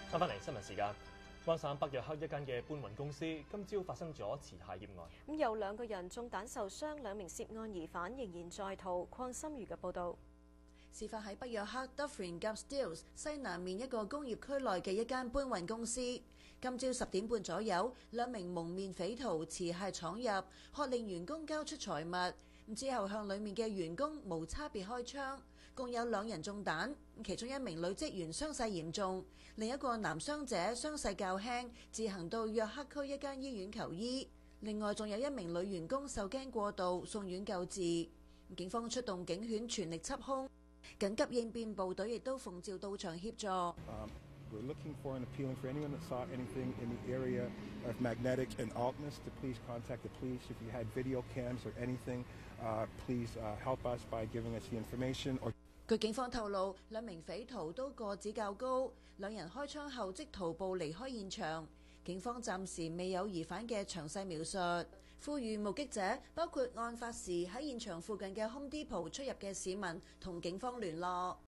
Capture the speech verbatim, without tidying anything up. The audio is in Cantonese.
翻返嚟新聞時間，灣省北約克一間嘅搬運公司今朝發生咗持械劫案， 咁有兩個人中彈受傷，兩名涉案疑犯仍然在逃。鄺心如嘅報導。 事發喺北約克 Dufferin 及 Stills 西南面一個工業區內嘅一間搬運公司。今朝十點半左右，兩名蒙面匪徒持械闖入，喝令員工交出財物。之後向裡面嘅員工無差別開槍，共有兩人中彈，其中一名女職員傷勢嚴重，另一個男傷者傷勢較輕，自行到約克區一間醫院求醫。另外仲有一名女員工受驚過度送院救治。警方出動警犬全力緝兇，緊急應變部隊亦都奉召到場協助。 Um, we're looking for and appealing for anyone that saw anything in the area of Magnetic and Altness to please contact the police. If you had video cams or anything, uh, please uh, help us by giving us the information. Or 據警方透露，兩名匪徒都個子較高，兩人開槍後即徒步離開現場。警方暫時未有疑犯嘅詳細描述，呼籲目擊者，包括案發時喺現場附近嘅 Home Depot 出入嘅市民，同警方聯絡。